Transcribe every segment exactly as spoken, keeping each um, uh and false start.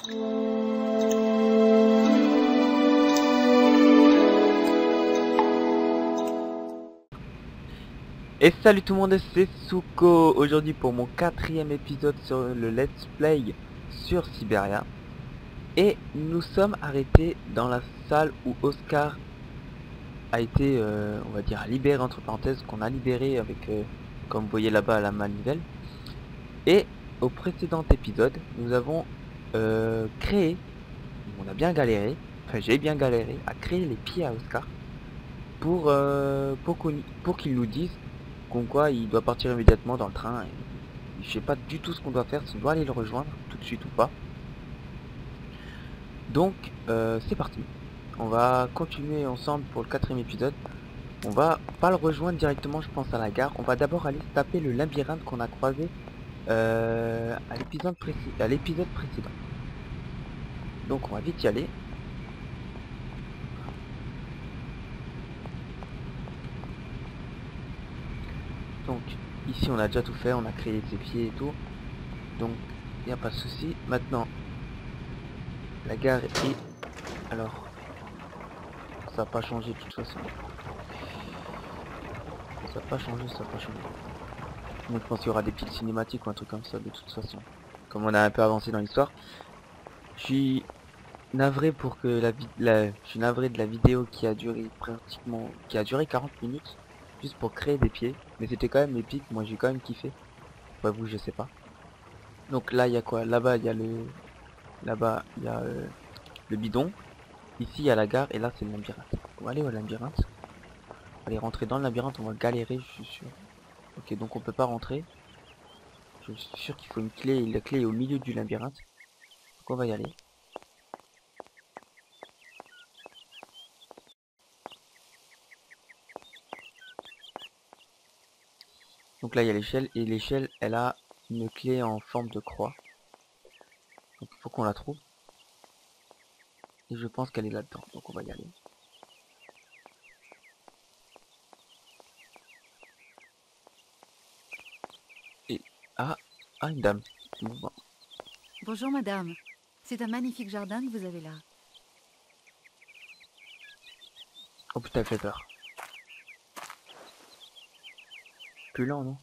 Et salut tout le monde, c'est Souko aujourd'hui pour mon quatrième épisode sur le let's play sur Syberia. Et nous sommes arrêtés dans la salle où Oscar a été, euh, on va dire, libéré, entre parenthèses, qu'on a libéré avec, euh, comme vous voyez là-bas, la manivelle. Et au précédent épisode, nous avons euh, créé, on a bien galéré, enfin j'ai bien galéré à créer les pieds à Oscar pour, euh, pour qu'on- pour qu'il nous dise comme quoi il doit partir immédiatement dans le train. Et je sais pas du tout ce qu'on doit faire, si on doit aller le rejoindre tout de suite ou pas. Donc euh, c'est parti. On va continuer ensemble pour le quatrième épisode. On va pas le rejoindre directement, je pense, à la gare. On va d'abord aller se taper le labyrinthe qu'on a croisé euh, à l'épisode précédent. à l'épisode précédent. Donc on va vite y aller. Donc ici on a déjà tout fait, on a créé ses pieds et tout. Donc il n'y a pas de souci. Maintenant la gare est... Alors ça n'a pas changé de toute façon. Ça n'a pas changé, ça n'a pas changé. Moi je pense qu'il y aura des petites cinématiques ou un truc comme ça de toute façon. Comme on a un peu avancé dans l'histoire. Je suis navré pour que la, vid la... Je suis navré de la vidéo qui a duré pratiquement... qui a duré quarante minutes. Juste pour créer des pieds. Mais c'était quand même épique, moi j'ai quand même kiffé. Ouais, vous je sais pas. Donc là il y a quoi? Là-bas il y a le... Là-bas il y a euh, le bidon. Ici il y a la gare et là c'est le labyrinthe. On va aller au labyrinthe. On va aller rentrer dans le labyrinthe, on va galérer, je suis sûr. Ok, donc on peut pas rentrer. Je suis sûr qu'il faut une clé, et la clé est au milieu du labyrinthe. Donc on va y aller. Donc là il y a l'échelle, et l'échelle elle a une clé en forme de croix. Donc il faut qu'on la trouve. Et je pense qu'elle est là-dedans, donc on va y aller. Et... Ah, ah une dame. Bon, bon. Bonjour madame, c'est un magnifique jardin que vous avez là. Oh putain, elle fait peur. Plus lent, non?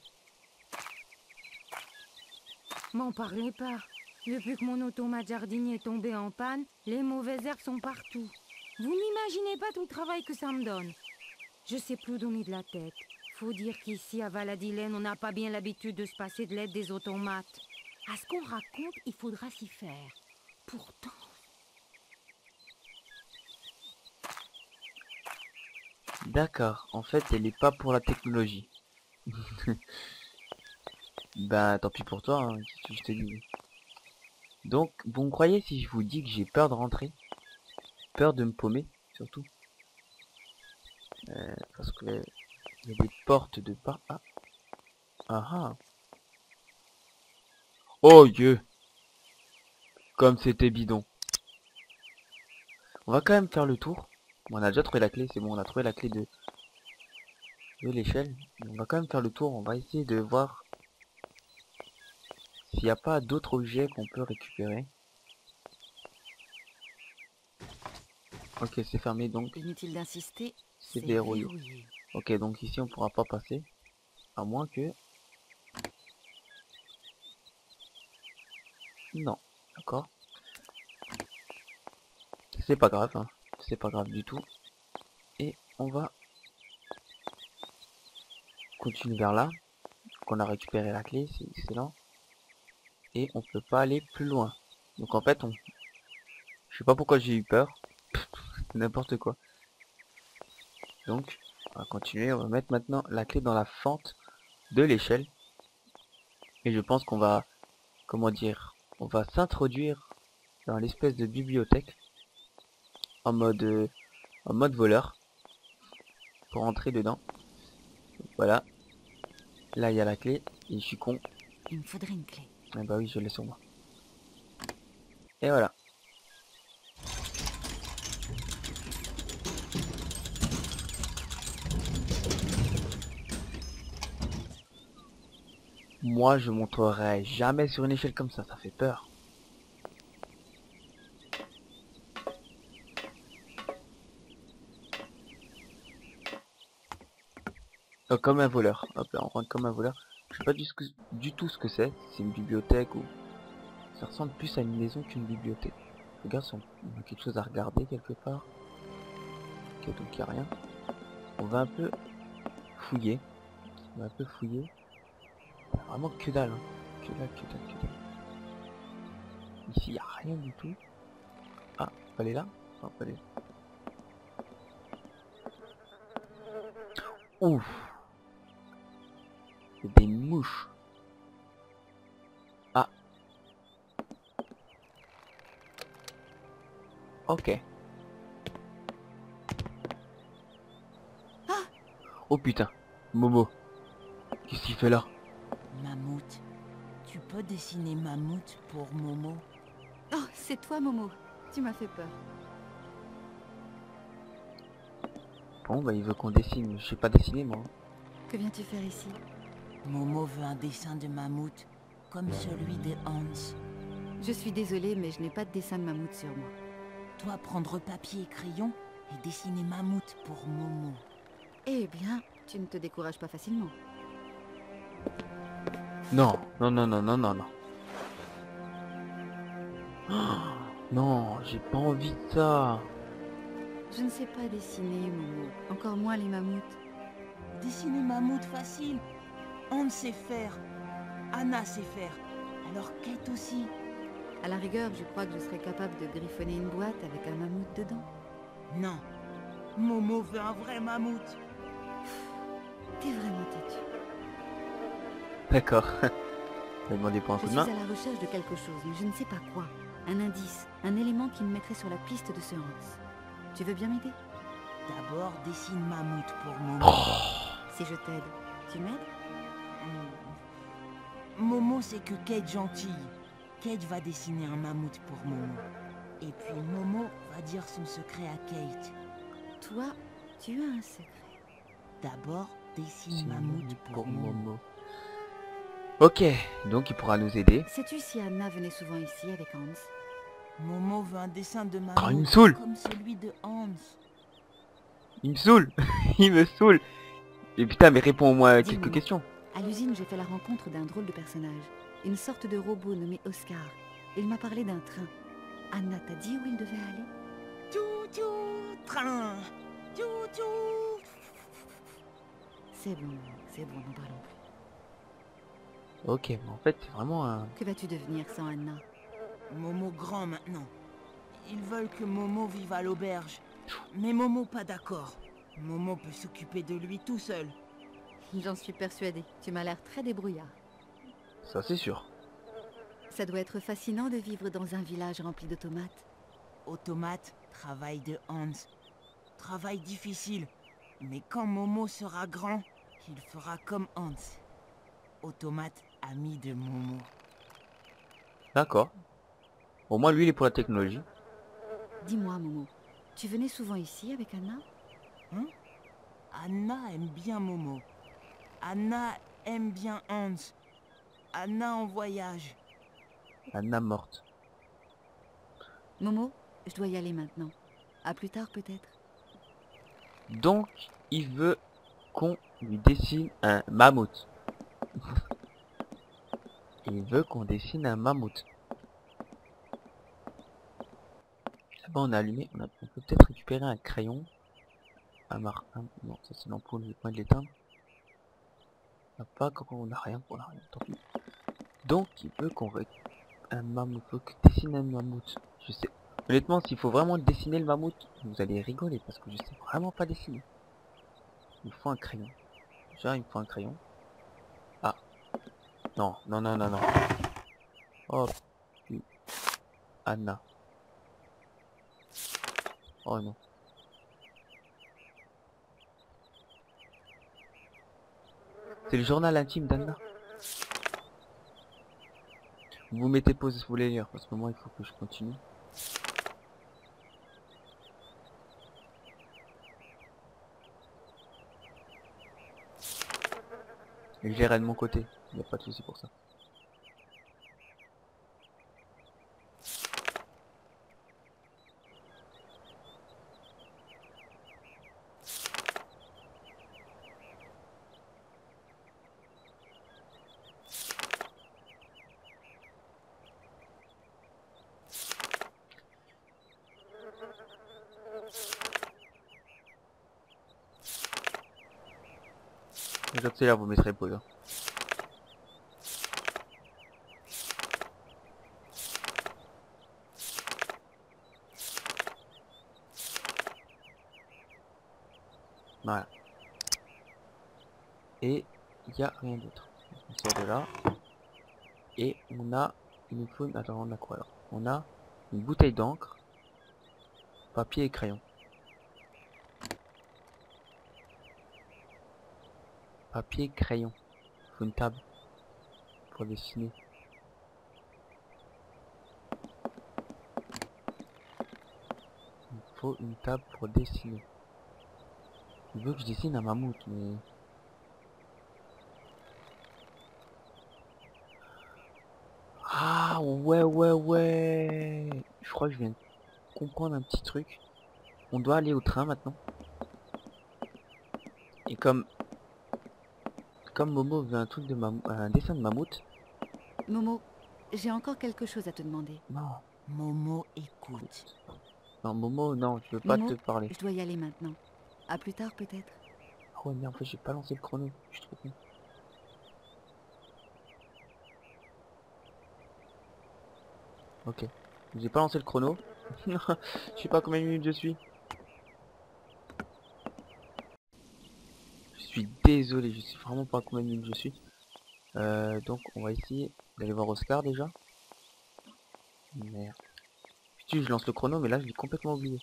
M'en parlez pas. Depuis que mon automate jardinier est tombé en panne, les mauvaises herbes sont partout. Vous n'imaginez pas tout le travail que ça me donne. Je sais plus où donner de la tête. Faut dire qu'ici à Valadilène, on n'a pas bien l'habitude de se passer de l'aide des automates. À ce qu'on raconte, il faudra s'y faire. Pourtant... D'accord, en fait elle est pas pour la technologie. Bah tant pis pour toi, hein, qu'est-ce que je te dis. Donc, vous me croyez si je vous dis que j'ai peur de rentrer? Peur de me paumer, surtout. Euh, parce que il y a des portes de part. Ah, ah ah. Oh Dieu! Comme c'était bidon. On va quand même faire le tour. Bon, on a déjà trouvé la clé, c'est bon, on a trouvé la clé de, de l'échelle. On va quand même faire le tour, on va essayer de voir s'il n'y a pas d'autres objets qu'on peut récupérer. Ok, c'est fermé donc. Inutile d'insister, C'est c'est verrouillé. verrouillé. Ok, donc ici on pourra pas passer. À moins que... Non, d'accord. C'est pas grave, hein. C'est pas grave du tout. Et on va continuer vers là. Donc on a récupéré la clé, c'est excellent. Et on peut pas aller plus loin. Donc en fait, on... je sais pas pourquoi j'ai eu peur. N'importe quoi. Donc, on va continuer. On va mettre maintenant la clé dans la fente de l'échelle. Et je pense qu'on va... Comment dire? On va s'introduire dans l'espèce de bibliothèque. En mode... Euh, en mode voleur. Pour entrer dedans. Voilà. Là, il y a la clé. Et je suis con. Il me faudrait une clé. Ah bah oui, je l'ai sur moi. Et voilà. Moi, je monterai jamais sur une échelle comme ça, ça fait peur. Oh, comme un voleur. Hop là, on rentre comme un voleur. Je sais pas du, ce que- du tout ce que c'est. C'est une bibliothèque ou... Ça ressemble plus à une maison qu'une bibliothèque. Je regarde si on on a quelque chose à regarder quelque part. Ok, donc il n'y a rien. On va un peu fouiller. On va un peu fouiller. Y a vraiment que dalle. Hein. Que dalle, que dalle, que dalle. Ici, il n'y a rien du tout. Ah, faut aller là. Non, faut aller là. Ouf. Il y a des mouches. Ah. Ok. Oh putain. Momo. Qu'est-ce qu'il fait là? Mammouth. Tu peux dessiner Mammouth pour Momo? Oh, c'est toi, Momo. Tu m'as fait peur. Bon, bah il veut qu'on dessine. Je sais pas dessiner moi. Que viens-tu faire ici? Momo veut un dessin de Mammouth, comme celui de Hans. Je suis désolée, mais je n'ai pas de dessin de mammouth sur moi. Toi, prendre papier et crayon et dessiner Mammouth pour Momo. Eh bien, tu ne te décourages pas facilement. Non, non, non, non, non, non, non. Oh, non, j'ai pas envie de ça. Je ne sais pas dessiner, Momo. Encore moins les mammouths. Dessiner Mammouth facile. Hans sait faire. Anna sait faire. Alors Kate aussi. À la rigueur, je crois que je serais capable de griffonner une boîte avec un mammouth dedans. Non. Momo veut un vrai mammouth. T'es vraiment têtu. D'accord. Je demandé pour un Je coup de suis main. à la recherche de quelque chose, mais je ne sais pas quoi. Un indice, un élément qui me mettrait sur la piste de ce Hans. Tu veux bien m'aider? D'abord, dessine Mammouth pour Momo. Si je t'aide, tu m'aides? Hmm. Momo, c'est que Kate gentille. Kate va dessiner un mammouth pour Momo. Et puis Momo va dire son secret à Kate. Toi, tu as un secret. D'abord, dessine C'est Mammouth pour Momo. Momo. Ok, donc il pourra nous aider. Sais-tu si Anna venait souvent ici avec Hans? Momo veut un dessin de Ah, il me mammouth saoule. comme celui de Hans. Il me saoule. Il me saoule. Et putain, mais réponds au moins à Dis-moi. quelques questions. À l'usine, j'ai fait la rencontre d'un drôle de personnage. Une sorte de robot nommé Oscar. Il m'a parlé d'un train. Anna t'a dit où il devait aller? Tchou-tchou, train. Tchou-tchou. C'est bon, c'est bon, n'en parlons plus. Ok, mais en fait, c'est vraiment un... Que vas-tu devenir sans Anna? Momo grand maintenant. Ils veulent que Momo vive à l'auberge. Mais Momo pas d'accord. Momo peut s'occuper de lui tout seul. J'en suis persuadée. Tu m'as l'air très débrouillard. Ça, c'est sûr. Ça doit être fascinant de vivre dans un village rempli de tomates. Automate, travail de Hans. Travail difficile. Mais quand Momo sera grand, il fera comme Hans. Automate, ami de Momo. D'accord. Au moins, lui, il est pour la technologie. Dis-moi, Momo, tu venais souvent ici avec Anna? Hein? Anna aime bien Momo. Anna aime bien Hans. Anna en voyage. Anna morte. Momo, je dois y aller maintenant. À plus tard peut-être. Donc, il veut qu'on lui dessine un mammouth. Il veut qu'on dessine un mammouth. Là-bas, on a allumé. On, a- on peut peut-être récupérer un crayon. Un mar... un- Non, ça c'est l'ampoule, le point de l'éteindre. On n'a pas quand on n'a rien. On a rien, tant pis. Donc, il veut qu'on ré... un mammouth. Faut que dessine un mammouth. Je sais. Honnêtement, s'il faut vraiment dessiner le mammouth, vous allez rigoler parce que je sais vraiment pas dessiner. Il faut un crayon. Déjà, il me faut un crayon. Ah. Non, non, non, non, non. Oh, pu- Anna. Oh non. C'est le journal intime d'Anna. Vous mettez pause si vous voulez lire, parce que moi il faut que je continue. Et je lirai de mon côté, il n'y a pas de souci pour ça. J'accélère, vous mettrez pause. Hein. Voilà. Et il n'y a rien d'autre. On sort de là. Et on a... Il nous faut... Attends, on a quoi alors? On a une bouteille d'encre, papier et crayon. Papier, crayon. Il faut une table pour dessiner. Il faut une table pour dessiner. Il veut que je dessine un mammouth, mais... Ah ouais ouais ouais. Je crois que je viens de comprendre un petit truc. On doit aller au train maintenant. Et comme... Comme Momo veut un truc de mam... un dessin de mammouth. Momo, j'ai encore quelque chose à te demander. Non. Momo, écoute. Non Momo, non, je veux pas Momo, te parler. je dois y aller maintenant. À plus tard peut-être. Ah ouais mais en fait j'ai pas lancé le chrono. Je suis trop con. Ok. J'ai pas lancé le chrono. Je sais pas combien de minutes je suis. Je suis désolé, je sais vraiment pas combien de minutes je suis. Euh, donc on va essayer d'aller voir Oscar déjà. Merde. Putain, je lance le chrono mais là je l'ai complètement oublié.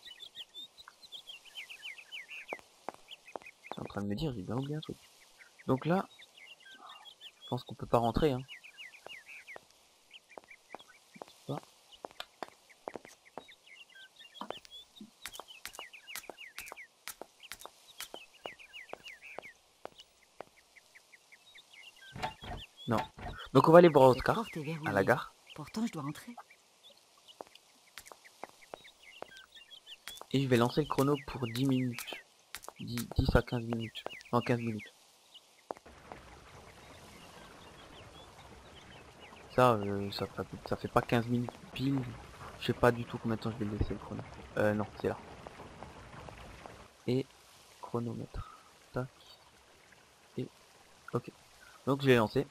Je suis en train de me dire, j'ai bien oublié un truc. Donc là, je pense qu'on peut pas rentrer hein. Pas. Non. Donc on va aller voir Cette Oscar porte est verrouillée. à la gare. Pourtant je dois entrer. Et je vais lancer le chrono pour dix minutes. dix, dix à quinze minutes. Non, quinze minutes. Ça, euh, ça, fait, ça fait pas quinze minutes pile. Je sais pas du tout combien de temps je vais le laisser le chrono. Euh, non, c'est là. Et chronomètre. Tac. Et ok. Donc je l'ai lancé.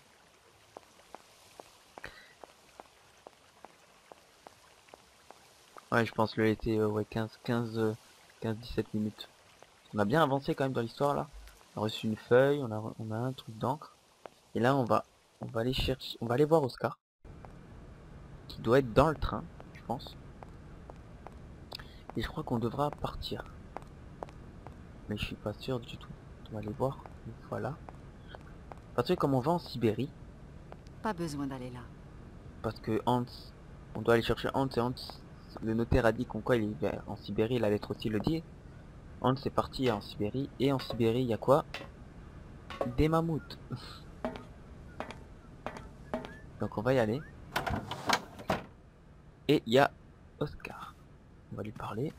Ouais, je pense que le été euh, ouais, quinze, quinze, quinze, dix-sept minutes. On a bien avancé quand même dans l'histoire là. On a reçu une feuille, on a, on a un truc d'encre. Et là on va, on va aller chercher, on va aller voir Oscar. Qui doit être dans le train, je pense. Et je crois qu'on devra partir. Mais je suis pas sûr du tout. On va aller voir. Voilà. Parce que comme on va en Sibérie, Pas besoin d'aller là. parce que Hans, on doit aller chercher Hans et Hans, le notaire a dit qu'on quoi il est en Sibérie, la lettre aussi le dit. Hans est parti en Sibérie et en Sibérie il y a quoi? Des mammouths. Donc on va y aller. Et il y a Oscar. On va lui parler.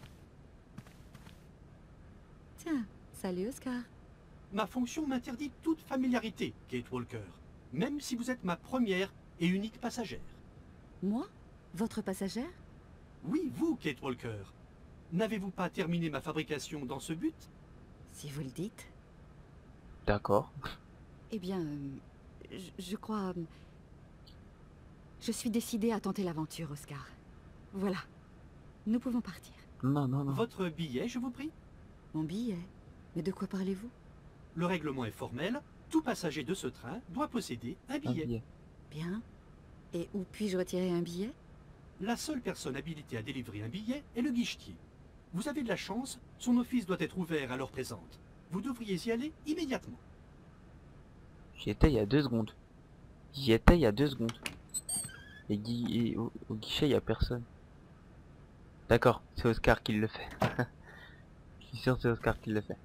Tiens, salut Oscar. Ma fonction m'interdit toute familiarité, Kate Walker, même si vous êtes ma première et unique passagère. Moi? Votre passagère? Oui, vous, Kate Walker. N'avez-vous pas terminé ma fabrication dans ce but? Si vous le dites. D'accord. Eh bien, euh, je, je crois... euh, je suis décidée à tenter l'aventure, Oscar. Voilà. Nous pouvons partir. Non, non, non. Votre billet, je vous prie? Mon billet? Mais de quoi parlez-vous? Le règlement est formel. Tout passager de ce train doit posséder un Un billet. billet. Bien. Et où puis-je retirer un billet? La seule personne habilitée à délivrer un billet est le guichetier. Vous avez de la chance, son office doit être ouvert à l'heure présente. Vous devriez y aller immédiatement. J'y étais il y a deux secondes. J'y étais il y a deux secondes. Et, gui et au, au guichet il y a personne. D'accord, c'est Oscar qui le fait. Je suis sûr que c'est Oscar qui le fait.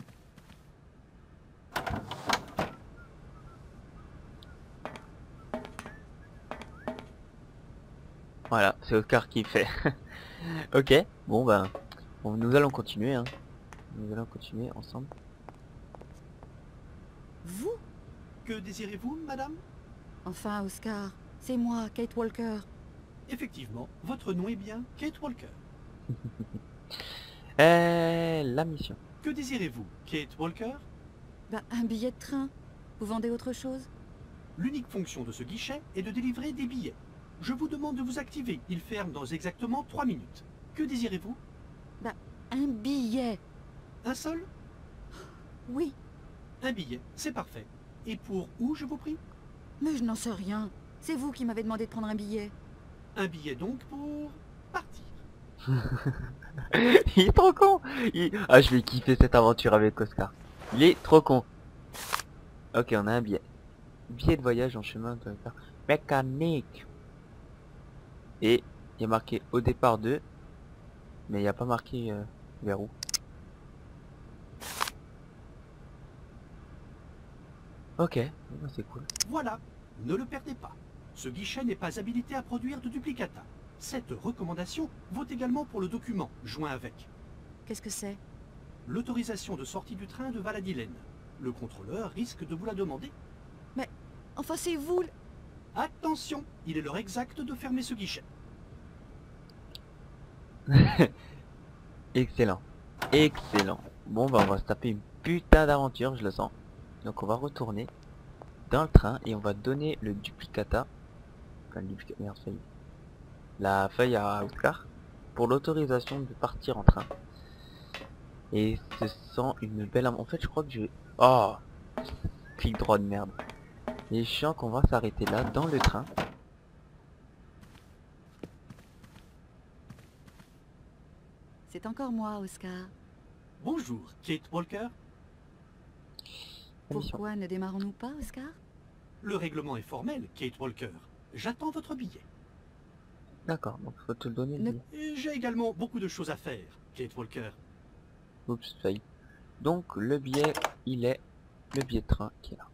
Voilà, c'est Oscar qui fait. Ok, bon ben, bon, nous allons continuer. Hein. Nous allons continuer ensemble. Vous? Que désirez-vous, madame? Enfin, Oscar, c'est moi, Kate Walker. Effectivement, votre nom est bien Kate Walker. Euh, la mission. Que désirez-vous, Kate Walker? Bah, un billet de train. Vous vendez autre chose? L'unique fonction de ce guichet est de délivrer des billets. Je vous demande de vous activer. Il ferme dans exactement trois minutes. Que désirez-vous? Bah, un billet. Un seul? Oui, Un billet, c'est parfait. Et pour où, je vous prie? mais je n'en sais rien. C'est vous qui m'avez demandé de prendre un billet. Un billet donc pour partir. Il est trop con. Il- Ah, je vais kiffer cette aventure avec Oscar. Il est trop con. Ok, on a un billet. Billet de voyage en chemin de mécanique. Et il y a marqué au départ de... Mais il n'y a pas marqué euh, vers où. Ok, bon, c'est cool. Voilà, ne le perdez pas. Ce guichet n'est pas habilité à produire de duplicata. Cette recommandation vaut également pour le document joint avec. Qu'est-ce que c'est? L'autorisation de sortie du train de Valadilène. Le contrôleur risque de vous la demander. Enfin, c'est vous... le- Attention, il est l'heure exacte de fermer ce guichet. Excellent. Excellent. Bon bah on va se taper une putain d'aventure, je le sens. Donc on va retourner dans le train et on va donner le duplicata. Enfin, le duplicata, merde, feuille. La feuille à Oscar pour l'autorisation de partir en train. Et ce sent une belle... am- En fait je crois que je... Oh, clic droit de merde. Il est chiant qu'on va s'arrêter là dans le train. C'est encore moi, Oscar. Bonjour, Kate Walker. Mission. Pourquoi ne démarrons-nous pas, Oscar? Le règlement est formel, Kate Walker. J'attends votre billet. D'accord, donc faut te le donner. le Ne- billet. Et j'ai également beaucoup de choses à faire, Kate Walker. Oups, failli. Donc le billet, il est le billet de train qui est là.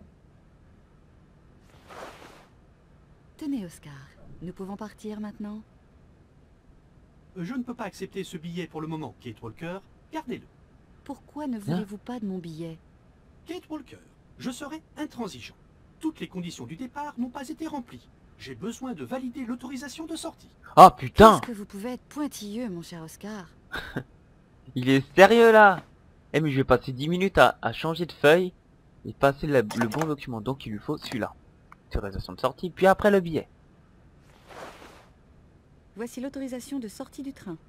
Tenez, Oscar. Nous pouvons partir maintenant? Je ne peux pas accepter ce billet pour le moment, Kate Walker. Gardez-le. Pourquoi ne voulez-vous pas de mon billet? Kate Walker, je serai intransigeant. Toutes les conditions du départ n'ont pas été remplies. J'ai besoin de valider l'autorisation de sortie. Ah putain, Qu'est-ce que vous pouvez être pointilleux, mon cher Oscar? il est sérieux là. Eh mais je vais passer dix minutes à, à changer de feuille et passer la- le bon document. Donc il lui faut celui-là. Autorisation de sortie, puis après le billet. Voici l'autorisation de sortie du train.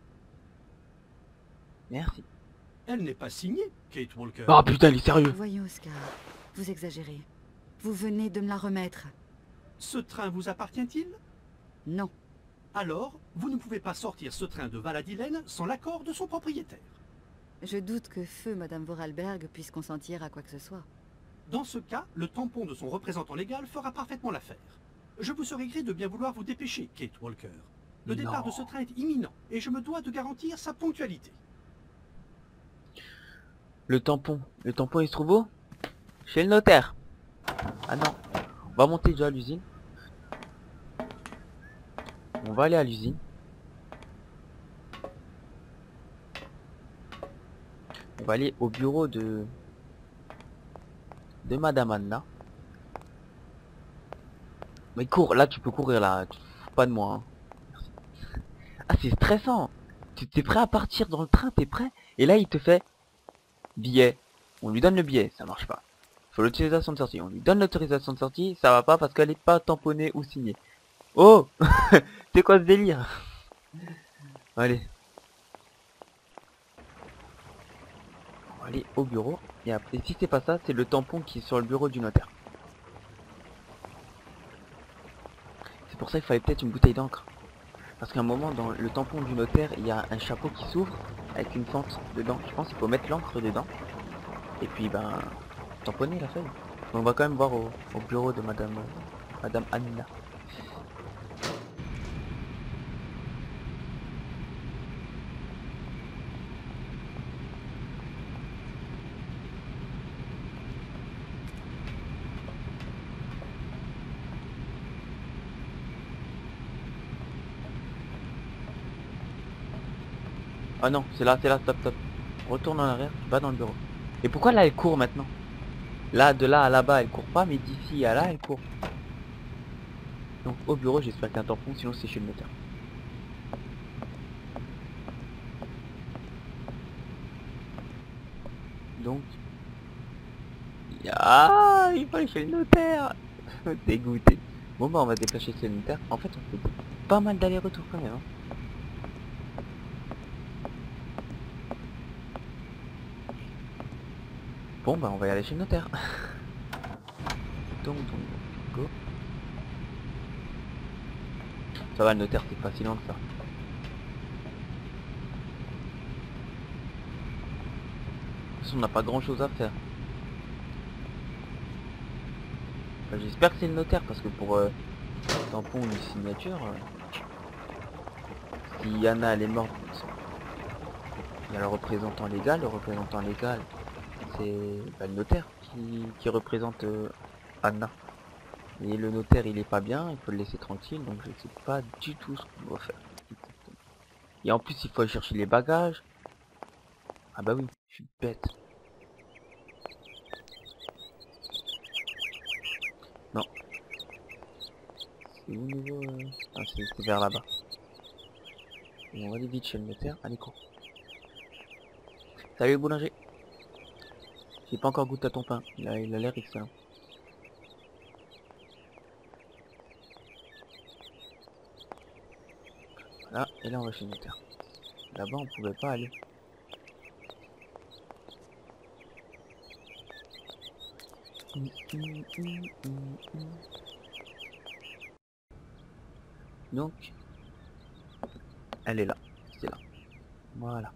Merci. Elle n'est pas signée, Kate Walker. Oh putain, il est sérieux. Voyons, Oscar. Vous exagérez. Vous venez de me la remettre. Ce train vous appartient-il? Non. Alors, vous ne pouvez pas sortir ce train de Valadilène sans l'accord de son propriétaire. Je doute que feu Madame Vorarlberg puisse consentir à quoi que ce soit. Dans ce cas, le tampon de son représentant légal fera parfaitement l'affaire. Je vous serai gré de bien vouloir vous dépêcher, Kate Walker. Le départ Non. de ce train est imminent et je me dois de garantir sa ponctualité. Le tampon. Le tampon il se trouve où? Chez le notaire. Ah non. On va monter déjà à l'usine. On va aller à l'usine. On va aller au bureau de... de Madame Anna. Mais cours, là tu peux courir là. Tu te fous pas de moi. Hein. Merci. Ah c'est stressant. Tu t'es prêt à partir dans le train, t'es prêt? Et là il te fait... billet. On lui donne le billet, ça marche pas. Faut l'autorisation de sortie. On lui donne l'autorisation de sortie, ça va pas parce qu'elle est pas tamponnée ou signée. Oh c'est quoi ce délire? Allez. On va aller au bureau. Et après, si c'est pas ça, c'est le tampon qui est sur le bureau du notaire. C'est pour ça qu'il fallait peut-être une bouteille d'encre. Parce qu'à un moment, dans le tampon du notaire, il y a un chapeau qui s'ouvre avec une fente dedans. Je pense qu'il faut mettre l'encre dedans. Et puis, ben, tamponner la feuille. Mais on va quand même voir au, au bureau de Madame, euh, Madame Anna. Ah non, c'est là, c'est là, stop, stop. Retourne en arrière, va dans le bureau. Et pourquoi là elle court maintenant? Là, de là à là-bas elle court pas, mais d'ici à là elle court. Donc au bureau j'espère qu'il y a un tampon, sinon c'est chez le notaire. Donc, Ah, il faut aller chez le notaire. Dégoûté. Bon bah on va déplacer chez le notaire. En fait on fait pas mal d'allers-retours quand même. Hein. Bon bah on va y aller chez le notaire. Donc, donc, go. Ça va, le notaire c'est pas si loin que ça. De toute façon on n'a pas grand chose à faire. Enfin, j'espère que c'est le notaire parce que pour euh, tampon ou une signature, euh, si Anna elle est morte, il y a le représentant légal. Le représentant légal c'est bah, le notaire qui, qui représente euh, Anna. Et le notaire il est pas bien, il faut le laisser tranquille, donc je sais pas du tout ce qu'on doit faire. Et en plus il faut aller chercher les bagages. Ah bah oui, je suis bête. Non. C'est où niveau euh... Ah c'est vers là-bas. Et on va aller vite chez le notaire, allez cours. Salut le boulanger. J'ai pas encore goûté à ton pain, il a il a l'air excellent. Voilà, et là on va chez le notaire. Là-bas on pouvait pas aller. Donc, elle est là, c'est là. Voilà.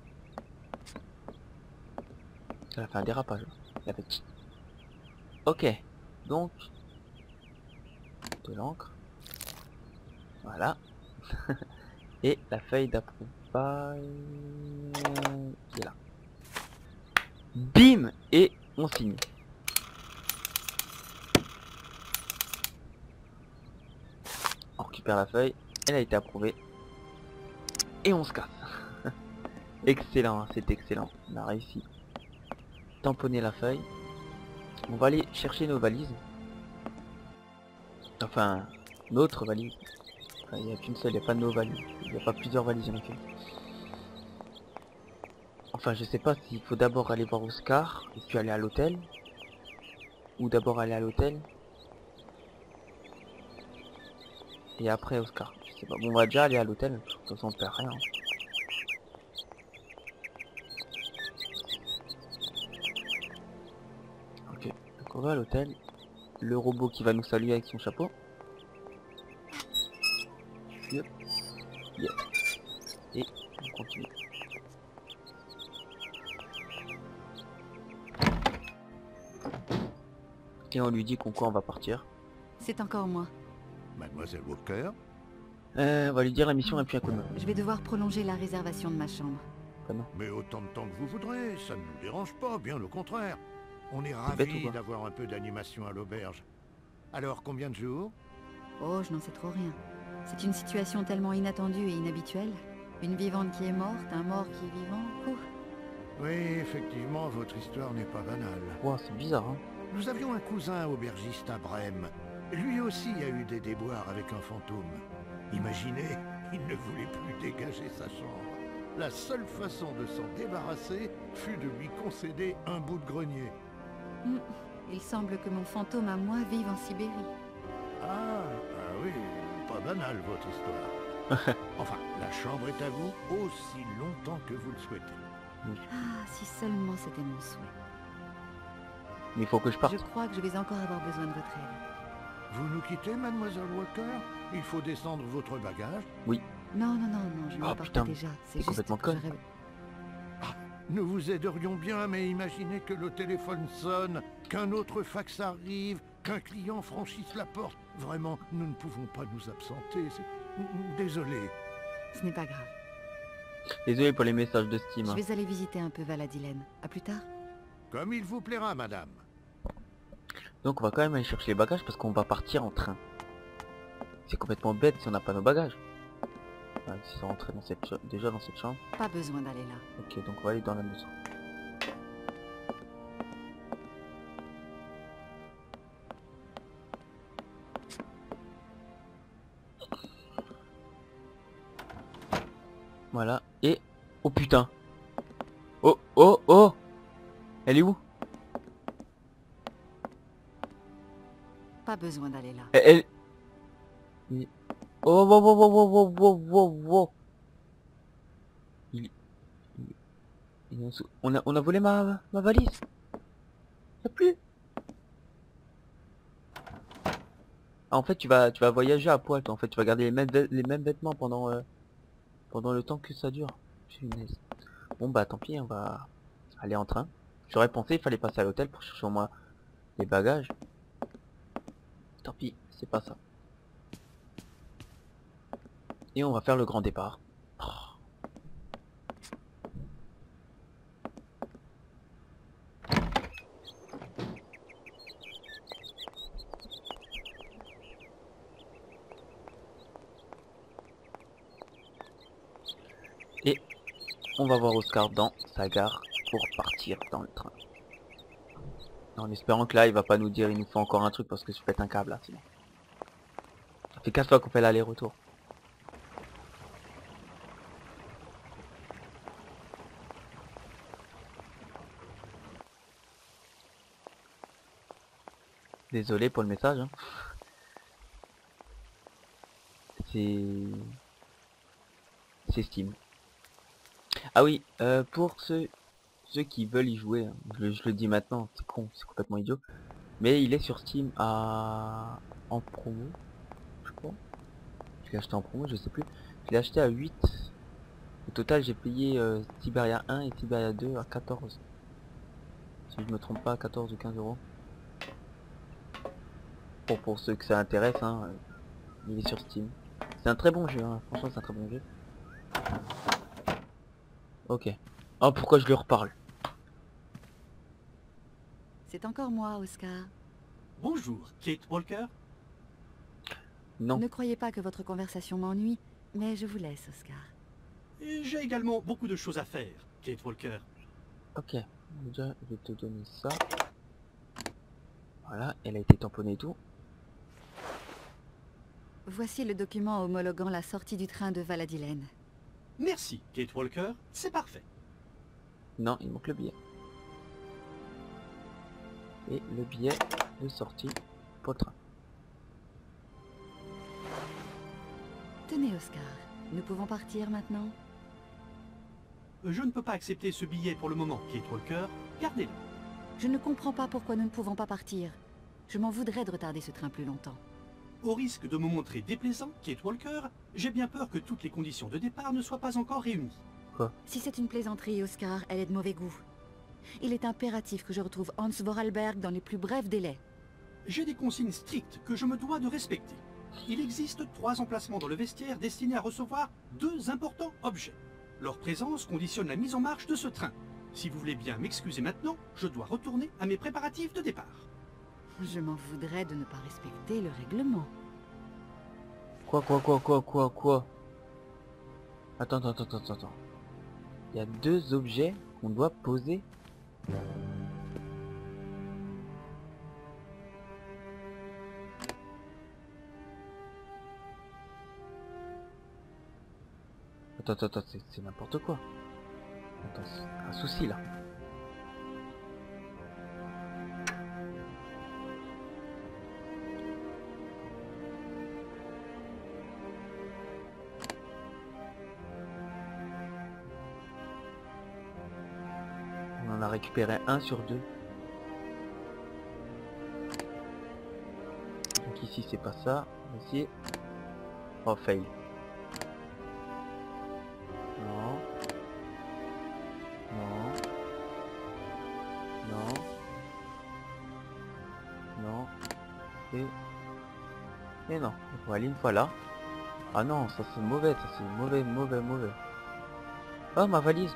Elle a fait un dérapage, la petite. Ok, donc, de l'encre. Voilà. Et la feuille d'approbage qui est là. Bim! Et on signe. On récupère la feuille, elle a été approuvée. Et on se casse. Excellent, hein, c'est excellent. On a réussi. Tamponner la feuille. On va aller chercher nos valises. Enfin, notre valise. Enfin, il n'y a qu'une seule, il n'y a pas de nos valises. Il n'y a pas plusieurs valises, il y en a qu'une. Enfin, je sais pas s'il faut d'abord aller voir Oscar et puis aller à l'hôtel. Ou d'abord aller à l'hôtel. Et après Oscar. Je sais pas. Bon, on va déjà aller à l'hôtel. De toute façon, on perd rien. Ok. Donc on va à l'hôtel. Le robot qui va nous saluer avec son chapeau. Yep. Yep. Et on continue. Et on lui dit qu'on quoi on va partir. C'est encore moi. Mademoiselle Walker? Euh, on va lui dire la mission et puis un coup de main. Je vais devoir prolonger la réservation de ma chambre. Ah non. Mais autant de temps que vous voudrez, ça ne nous dérange pas, bien au contraire. On est bête ou ravis quoi d'avoir un peu d'animation à l'auberge. Alors, combien de jours? Oh, je n'en sais trop rien. C'est une situation tellement inattendue et inhabituelle. Une vivante qui est morte, un mort qui est vivant. Ouh. Oui, effectivement, votre histoire n'est pas banale. Wow, c'est bizarre, hein. Nous avions un cousin aubergiste à Brême. Lui aussi a eu des déboires avec un fantôme. Imaginez, il ne voulait plus dégager sa chambre. La seule façon de s'en débarrasser fut de lui concéder un bout de grenier. Mm. Il semble que mon fantôme à moi vive en Sibérie. Ah, ah oui, pas banal votre histoire. Enfin, la chambre est à vous aussi longtemps que vous le souhaitez. Ah, si seulement c'était mon souhait. Mais il faut que je parte. Je crois que je vais encore avoir besoin de votre aide. Vous nous quittez, mademoiselle Walker? Il faut descendre votre bagage. Oui. Non, non, non, non, je ne Oh, le porte putain, déjà. C'est t'es juste complètement que conne. j'aurais- Nous vous aiderions bien, mais imaginez que le téléphone sonne, qu'un autre fax arrive, qu'un client franchisse la porte. Vraiment, nous ne pouvons pas nous absenter. c'est- Désolé. Ce n'est pas grave. Désolé pour les messages de Steam. Je hein. vais aller visiter un peu Valadilène. À plus tard. Comme il vous plaira, madame. Donc on va quand même aller chercher les bagages parce qu'on va partir en train. C'est complètement bête si on n'a pas nos bagages. Ouais, si ça rentrait dans cette cha- déjà dans cette chambre. Pas besoin d'aller là. Ok, donc on va aller dans la maison. Voilà, et... Oh putain. Oh, oh, oh. Elle est où? Pas besoin d'aller là. Elle... elle- il- Oh, wow, wow, wow, wow, wow, wow, wow. Il... il- il est en dessous. On a, on a volé ma, ma valise. Y'a plus. Ah, en fait, tu vas, tu vas voyager à poil, toi. En fait, tu vas garder les mêmes, vê- les mêmes vêtements pendant, euh, pendant le temps que ça dure. Punaise. Bon, bah, tant pis, on va aller en train. J'aurais pensé, il fallait passer à l'hôtel pour chercher au moins les bagages. Tant pis, c'est pas ça. Et on va faire le grand départ. Oh. Et on va voir Oscar dans sa gare pour partir dans le train. En espérant que là il va pas nous dire il nous faut encore un truc parce que je pète un câble là sinon. Ça fait quinze fois qu'on fait l'aller-retour. Désolé pour le message. Hein. C'est... C'est Steam. Ah oui, euh, pour ceux, ceux qui veulent y jouer, hein, je, le- je le dis maintenant, c'est con, c'est complètement idiot. Mais il est sur Steam à... en promo, je crois. Je l'ai acheté en promo, je sais plus. Je l'ai acheté à huit. Au total, j'ai payé euh, Siberia un et Siberia deux à quatorze. Si je me trompe pas, quatorze ou quinze euros. Pour, pour ceux que ça intéresse, hein, euh, il est sur Steam. C'est un très bon jeu, hein. Franchement c'est un très bon jeu. Ok. Oh, pourquoi je lui reparle? C'est encore moi, Oscar. Bonjour, Kate Walker. Non. Ne croyez pas que votre conversation m'ennuie, mais je vous laisse, Oscar. Et j'ai également beaucoup de choses à faire, Kate Walker. Ok. Déjà, je vais te donner ça. Voilà, elle a été tamponnée et tout. Voici le document homologuant la sortie du train de Valadilène. Merci, Kate Walker, c'est parfait. Non, il manque le billet. Et le billet de sortie pour le train. Tenez, Oscar, nous pouvons partir maintenant? Je ne peux pas accepter ce billet pour le moment, Kate Walker. Gardez-le. Je ne comprends pas pourquoi nous ne pouvons pas partir. Je m'en voudrais de retarder ce train plus longtemps. Au risque de me montrer déplaisant, Kate Walker, j'ai bien peur que toutes les conditions de départ ne soient pas encore réunies. Si c'est une plaisanterie, Oscar, elle est de mauvais goût. Il est impératif que je retrouve Hans Vorarlberg dans les plus brefs délais. J'ai des consignes strictes que je me dois de respecter. Il existe trois emplacements dans le vestiaire destinés à recevoir deux importants objets. Leur présence conditionne la mise en marche de ce train. Si vous voulez bien m'excuser maintenant, je dois retourner à mes préparatifs de départ. Je m'en voudrais de ne pas respecter le règlement. Quoi, quoi, quoi, quoi, quoi, quoi? Attends, attends, attends, attends, attends. Il y a deux objets qu'on doit poser. Attends, attends, attends, c'est c'est n'importe quoi. Attends, c'est un souci là. On en a récupéré un sur deux. Donc ici c'est pas ça. Ici. Oh fail. Non. Non. Non. Non. Et... Et non. On va aller une fois là. Ah non, ça c'est mauvais, ça c'est mauvais, mauvais, mauvais. Oh ma valise.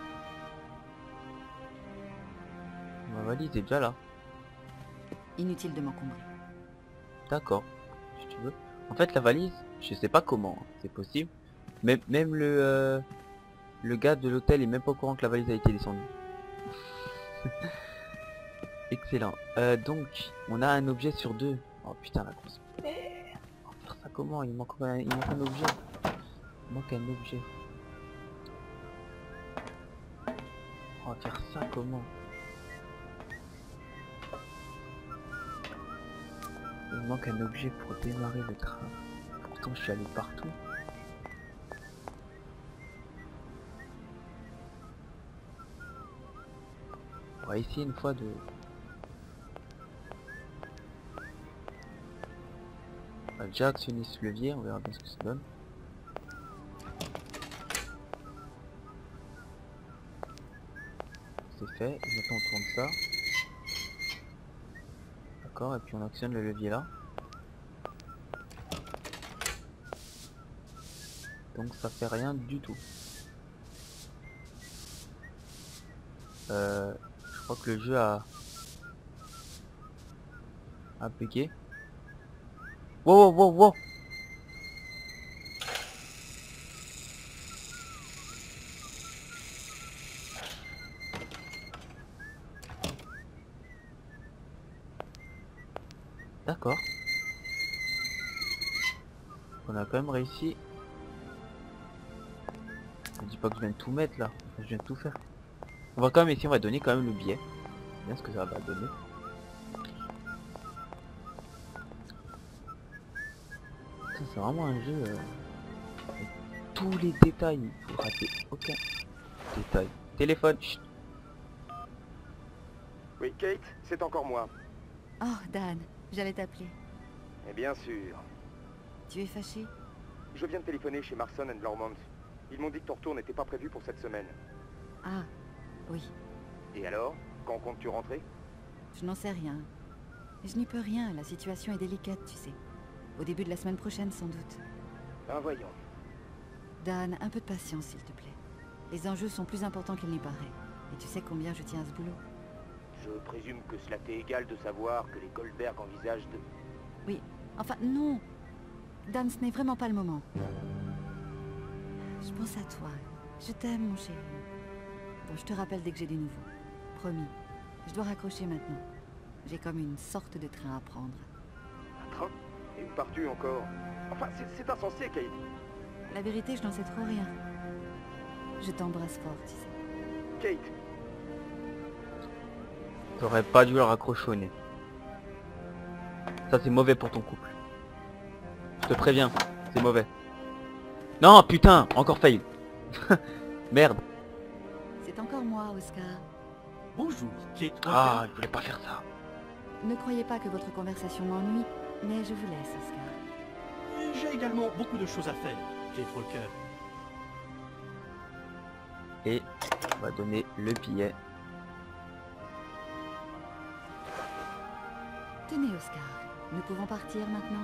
Ma valise est déjà là. Inutile de m'encombrer. D'accord. Si tu veux. En fait la valise, je sais pas comment, hein, c'est possible. Mais même le euh, le gars de l'hôtel est même pas au courant que la valise a été descendue. Excellent. Euh, donc, on a un objet sur deux. Oh putain la grosse merde. On va faire ça comment? Il manque un, il manque un objet. Il manque un objet. On va faire ça comment? Il manque un objet pour démarrer le train. Pourtant je suis allé partout. On va essayer une fois de... On va déjà actionner ce levier, on verra bien ce que ça donne. C'est fait, et maintenant on tourne ça. D'accord, et puis on actionne le levier là. Donc ça fait rien du tout. Euh, je crois que le jeu a... a bugué. Wow, wow, wow, wow. D'accord. On a quand même réussi. Je dis pas que je viens de tout mettre là. Je viens de tout faire. On va quand même essayer, on va donner quand même le billet. Bien ce que ça va donner. Ça c'est vraiment un jeu euh, avec tous les détails. Il faut rater aucun détail. Téléphone. Chut. Oui, Kate, c'est encore moi. Oh, Dan, j'allais t'appeler. Et bien sûr. Tu es fâché? Je viens de téléphoner chez Marson and Lormont. Ils m'ont dit que ton retour n'était pas prévu pour cette semaine. Ah, oui. Et alors? Quand comptes-tu rentrer? Je n'en sais rien. Je n'y peux rien, la situation est délicate, tu sais. Au début de la semaine prochaine, sans doute. Ben voyons. Dan, un peu de patience, s'il te plaît. Les enjeux sont plus importants qu'il n'y paraît. Et tu sais combien je tiens à ce boulot. Je présume que cela t'est égal de savoir que les Goldberg envisagent de... Oui, enfin, non. Dan, ce n'est vraiment pas le moment. Je pense à toi. Je t'aime, mon chéri. Bon, je te rappelle dès que j'ai des nouveaux. Promis. Je dois raccrocher maintenant. J'ai comme une sorte de train à prendre. Un train? Et où pars-tu encore? Enfin, c'est insensé, Kate. La vérité, je n'en sais trop rien. Je t'embrasse fort, tu sais. Kate! T'aurais pas dû le raccrocher au nez. Ça c'est mauvais pour ton couple. Je te préviens, c'est mauvais. Non putain, encore fail. Merde. C'est encore moi, Oscar. Bonjour, Kate. Ah, je voulais pas faire ça. Ne croyez pas que votre conversation m'ennuie, mais je vous laisse, Oscar. J'ai également beaucoup de choses à faire, Kate Walker. Et on va donner le billet. Tenez, Oscar. Nous pouvons partir maintenant?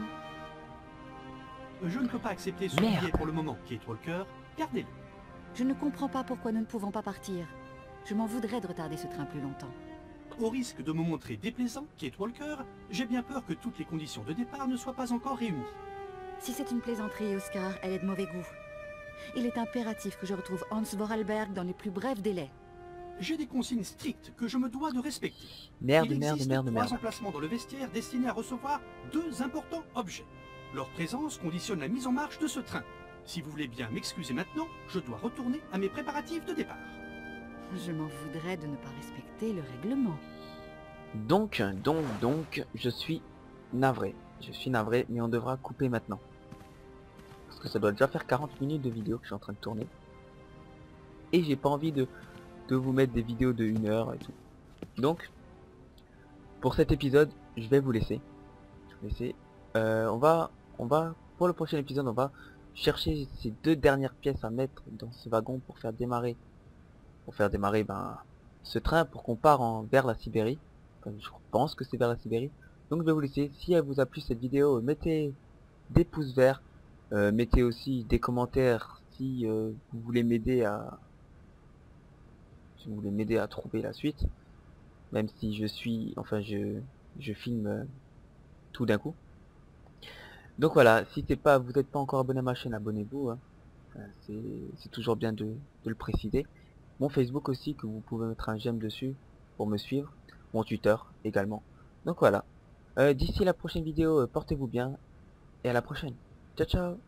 Je ne peux pas accepter ce Merde. billet pour le moment, Kate Walker. Gardez-le. Je ne comprends pas pourquoi nous ne pouvons pas partir. Je m'en voudrais de retarder ce train plus longtemps. Au risque de me montrer déplaisant, Kate Walker, j'ai bien peur que toutes les conditions de départ ne soient pas encore réunies. Si c'est une plaisanterie, Oscar, elle est de mauvais goût. Il est impératif que je retrouve Hans Vorarlberg dans les plus brefs délais. J'ai des consignes strictes que je me dois de respecter. Merde, Il merde, existe merde, trois merde. emplacements dans le vestiaire destinés à recevoir deux importants objets. Leur présence conditionne la mise en marche de ce train. Si vous voulez bien m'excuser maintenant, je dois retourner à mes préparatifs de départ. Je m'en voudrais de ne pas respecter le règlement. Donc, donc, donc, je suis navré. Je suis navré, mais on devra couper maintenant. Parce que ça doit déjà faire quarante minutes de vidéo que je suis en train de tourner. Et j'ai pas envie de, de vous mettre des vidéos de une heure et tout. Donc, pour cet épisode, je vais vous laisser. Je vais laisser. Euh, on va, on va, pour le prochain épisode, on va chercher ces deux dernières pièces à mettre dans ce wagon pour faire démarrer, pour faire démarrer ben, ce train pour qu'on part en, vers la Sibérie. Enfin, je pense que c'est vers la Sibérie. Donc je vais vous laisser. Si elle vous a plu cette vidéo, mettez des pouces verts. Euh, mettez aussi des commentaires si euh, vous voulez m'aider à si vous voulez m'aider à trouver la suite, même si je suis enfin je je filme euh, tout d'un coup. Donc voilà, si c'est pas vous n'êtes pas encore abonné à ma chaîne, abonnez-vous, hein. c'est c'est toujours bien de, de le préciser. Mon Facebook aussi, que vous pouvez mettre un j'aime dessus pour me suivre, mon Twitter également. Donc voilà, euh, d'ici la prochaine vidéo, euh, portez-vous bien et à la prochaine. Ciao ciao.